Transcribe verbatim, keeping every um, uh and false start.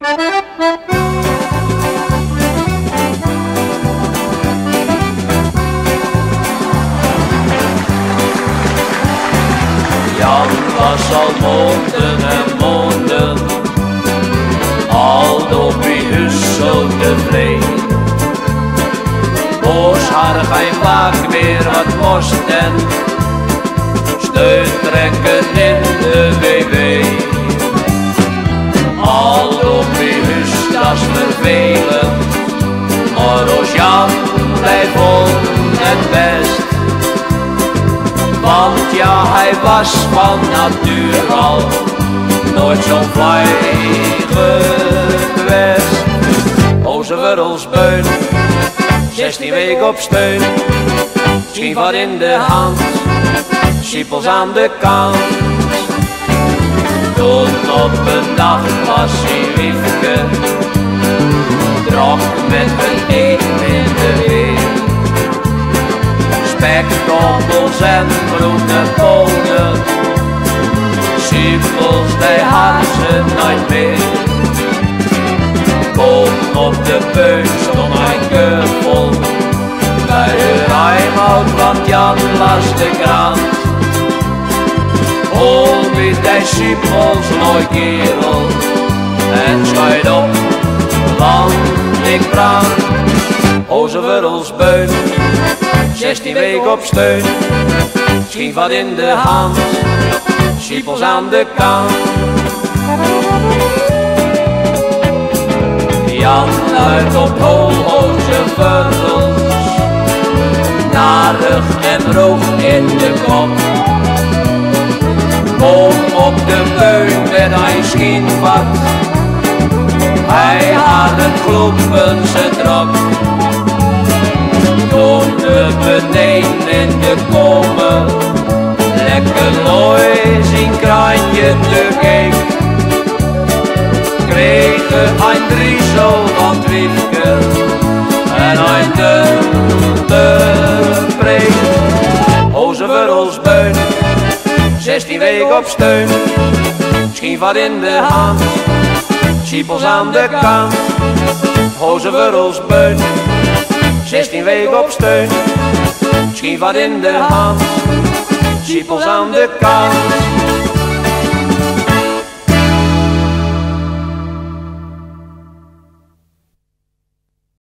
Jan was al monden en monden, al op die hus zo tevreden. Boos haar geen vaak meer wat moest en steun trekken in de B B. Al op die hus, dat is vervelend, maar als Jan blijft het best. Want ja, hij was van natuur al nooit zo'n vlijger geweest. Oze Wurlsbeun, zestien weken op steun, misschien wat in de hand, schiepels aan de kant. Toen op een dag was hij liefke, trok met een eten in de weer. Spekdobbels en groene bonen, schiepels die had ze nooit meer. Boven op de beuk stond hij keuvol, bij de rijmout van Jan las de krant. Hol met die schiepels nooit kerel, en schuit op, want ik brand. Oze Wurlsbeun, zestien weken op steun, misschien wat in de hand, schiepels aan de kant. Jan uit op hol, Oze Wurls, narig en roog in de kop. Boom op de beun met hij schienvat, hij had het kloppen ze drop. Toen de beneden in de komen, lekker looi zien kraantje te keek. Kregen een driesel van Wiefke en een de te preek. Oze Wurlsbeun, zestien weken op steun, misschien wat in de hand, schiepels aan de kant. Oze Wurlsbeun, zestien weken op steun, misschien wat in de hand, schiepels aan de kant.